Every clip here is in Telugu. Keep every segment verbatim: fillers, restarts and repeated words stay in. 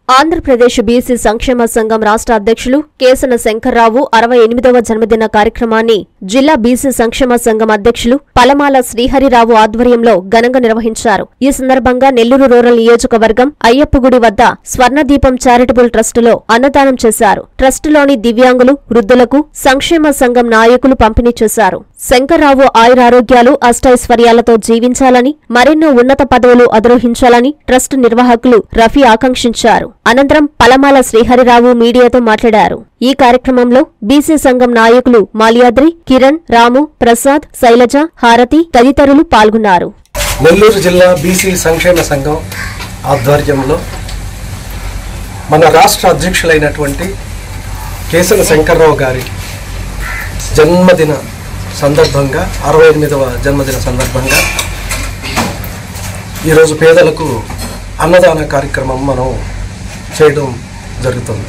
ఆంధ్రప్రదేశ్ బీసీ సంక్షేమ సంఘం రాష్ట్ర అధ్యక్షులు కేసన శంకర్రావు అరవై ఎనిమిదవ జన్మదిన కార్యక్రమాన్ని జిల్లా బీసీ సంక్షేమ సంఘం అధ్యక్షులు పలమాల శ్రీహరిరావు ఆధ్వర్యంలో ఘనంగా నిర్వహించారు. ఈ సందర్భంగా నెల్లూరు రూరల్ నియోజకవర్గం అయ్యప్పగుడి వద్ద స్వర్ణదీపం చారిటబుల్ ట్రస్టులో అన్నదానం చేశారు. ట్రస్టులోని దివ్యాంగులు, వృద్ధులకు సంక్షేమ సంఘం నాయకులు పంపిణీ చేశారు. శంకర్రావు ఆయురారోగ్యాలు, అష్టైశ్వర్యాలతో జీవించాలని, మరెన్నో ఉన్నత పదవులు అధిరోహించాలని ట్రస్ట్ నిర్వాహకులు రఫీ ఆకాంక్షించారు. అనంతరం పలమాల శ్రీహరిరావు మీడియాతో మాట్లాడారు. ఈ కార్యక్రమంలో బీసీ సంఘం నాయకులు మాల్యాద్రి, కిరణ్, రాము, ప్రసాద్, శైలజ, హారతి తదితరులు పాల్గొన్నారు. నెల్లూరు జిల్లా బీసీ సంక్షేమ సంఘం ఆధ్వర్యంలో మన రాష్ట్ర అధ్యక్షులైనటువంటి కేసన శంకర్రావు గారి జన్మదిన సందర్భంగా అరవై ఎనిమిదవ జన్మదిన సందర్భంగా ఈరోజు పేదలకు అన్నదాన కార్యక్రమం మనం చేయడం జరుగుతుంది.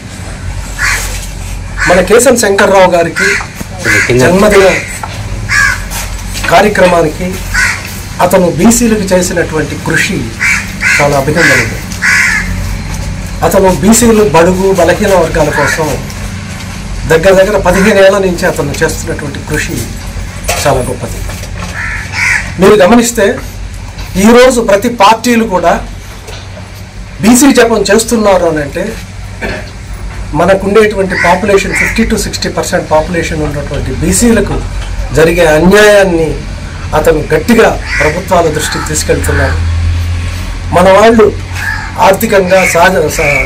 మన కేసన శంకర్రావు గారికి జన్మదిన కార్యక్రమానికి అతను బీసీలకు చేసినటువంటి కృషి చాలా అభినందనీయం. అతను బీసీలు, బడుగు, బలహీన వర్గాల కోసం దగ్గర దగ్గర పదిహేను ఏళ్ల నుంచి అతను చేస్తున్నటువంటి కృషి చాలా గొప్పది. మీరు గమనిస్తే ఈరోజు ప్రతి పార్టీలు కూడా బీసీ జపం చేస్తున్నారు అని అంటే మనకుండేటువంటి population fifty two sixty percent population ఉన్నటువంటి బీసీలకు జరిగే అన్యాయాన్ని అతను గట్టిగా ప్రభుత్వాల దృష్టికి తీసుకెళ్తున్నారు. మన వాళ్ళు ఆర్థికంగా సహజ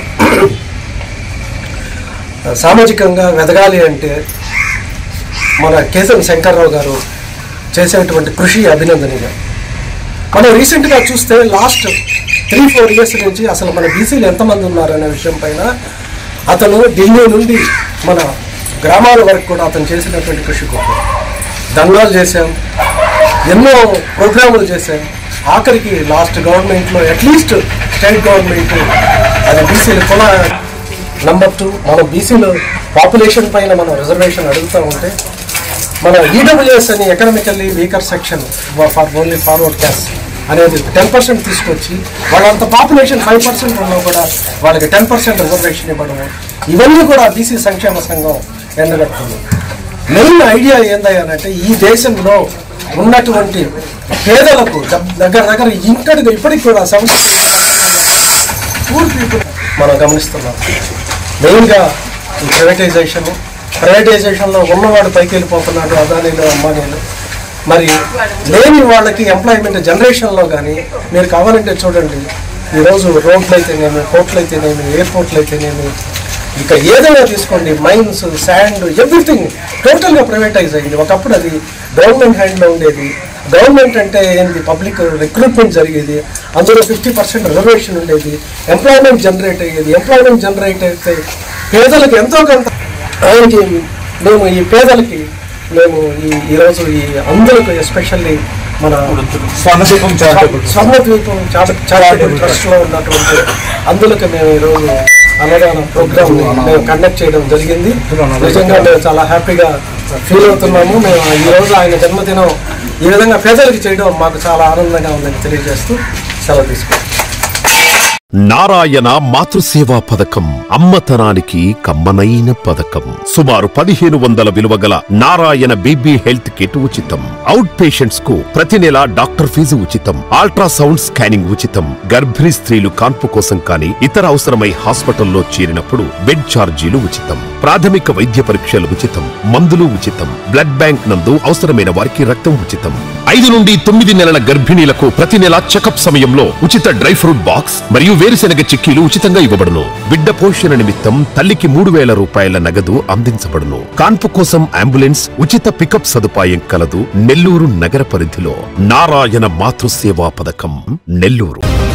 సామాజికంగా ఎదగాలి అంటే మన కేసన శంకర్రావు గారు చేసేటువంటి కృషి అభినందనీయం. మనం రీసెంట్గా చూస్తే లాస్ట్ త్రీ ఫోర్ ఇయర్స్ నుంచి అసలు మన బీసీలు ఎంతమంది ఉన్నారనే విషయం పైన అతను ఢిల్లీ నుండి మన గ్రామాల వరకు కూడా అతను చేసినటువంటి కృషి గొప్ప. దండాలు చేశాం, ఎన్నో ప్రోగ్రాములు చేశాం. ఆఖరికి లాస్ట్ గవర్నమెంట్లో అట్లీస్ట్ స్టేట్ గవర్నమెంట్ అది బీసీలు కొన నెంబర్ టూ మనం బీసీలు పాపులేషన్ పైన మనం రిజర్వేషన్ అడుగుతూ ఉంటే మన ఈడబ్ల్యూఎస్ అని economically weaker section for only forward caste అనేది టెన్ పర్సెంట్ తీసుకొచ్చి వాళ్ళంత పాపులేషన్ ఫైవ్ పర్సెంట్ ఉన్నా కూడా వాళ్ళకి టెన్ పర్సెంట్ రిజర్వేషన్ ఇవ్వడం, ఇవన్నీ కూడా బీసీ సంక్షేమ సంఘం ఎండగడుతుంది. మెయిన్ ఐడియా ఏందయ్యానంటే ఈ దేశంలో ఉన్నటువంటి పేదలకు దగ్గర దగ్గర ఇంకటిగా ఇప్పటికి కూడా సెవెంటీ పూర్ పీపుల్ మనం గమనిస్తున్నాం. మెయిన్గా ఈ ప్రైవేటైజేషను ప్రైవేటైజేషన్లో ఉన్నవాడు పైకి వెళ్ళిపోతున్నాడు, అదానీలు, అంబానీలు. మరి లేని వాళ్ళకి ఎంప్లాయ్మెంట్ జనరేషన్లో కానీ మీరు కావాలంటే చూడండి, ఈరోజు రోడ్లు అయితేనేమి, పోర్ట్లు అయితేనేమి, ఎయిర్పోర్ట్లు అయితేనేమి, ఇక ఏదైనా తీసుకోండి, మైన్స్, శాండ్, ఎవ్రీథింగ్ టోటల్గా ప్రైవేటైజ్ అయింది. ఒకప్పుడు అది గవర్నమెంట్ హ్యాండ్లో ఉండేది. గవర్నమెంట్ అంటే ఏంటి, పబ్లిక్ రిక్రూట్మెంట్ జరిగేది, అందులో ఫిఫ్టీ పర్సెంట్ రిజర్వేషన్ ఉండేది, ఎంప్లాయ్మెంట్ జనరేట్ అయ్యేది. ఎంప్లాయ్మెంట్ జనరేట్ అయితే పేదలకు ఎంతో కొంత ఆయనకి మేము ఈ పేదలకి మేము ఈ ఈరోజు ఈ అందులకు ఎస్పెషల్లీ మన స్వర్ణదీపం స్వర్ణద్వీపం చారిటబుల్ ట్రస్ట్లో ఉన్నటువంటి అందులకు మేము ఈరోజు అన్నదాన ప్రోగ్రామ్ మేము కండక్ట్ చేయడం జరిగింది. నిజంగా మేము చాలా హ్యాపీగా ఫీల్ అవుతున్నాము. మేము ఈరోజు ఆయన జన్మదినం ఈ విధంగా పేదలకు చేయడం మాకు చాలా ఆనందంగా ఉందని తెలియజేస్తూ సెలవు తీసుకుంటాం. నారాయణ మాతృసేవా పథకం అమ్మతనానికి కమ్మనైన పథకం. సుమారు పదిహేను వందల విలువ గల నారాయణ బీబీ హెల్త్ కిట్ ఉచితం. అవుట్ పేషెంట్స్ కు ప్రతి నెల డాక్టర్ ఫీజు ఉచితం. అల్ట్రాసౌండ్ స్కానింగ్ ఉచితం. గర్భిణీ స్త్రీలు కాన్పు కోసం కానీ ఇతర అవసరమై హాస్పిటల్లో చేరినప్పుడు బెడ్ ఛార్జీలు ఉచితం. ప్రాథమిక వైద్య పరీక్షలు ఉచితం. మందులు ఉచితం. బ్లడ్ బ్యాంక్ నందు అవసరమైన వారికి రక్తం ఉచితం. ఐదు నుండి తొమ్మిది నెలల గర్భిణీలకు ప్రతి నెల చెకప్ సమయంలో ఉచిత డ్రై ఫ్రూట్ బాక్స్ మరియు వేరుశెనగ చిక్కీలు ఉచితంగా ఇవ్వబడును. బిడ్డ పోషణ నిమిత్తం తల్లికి మూడు వేల రూపాయల నగదు అందించబడును. కాన్పు కోసం అంబులెన్స్, ఉచిత పికప్ సదుపాయం కలదు. నెల్లూరు నగర పరిధిలో నారాయణ మాతృసేవా పథకం, నెల్లూరు.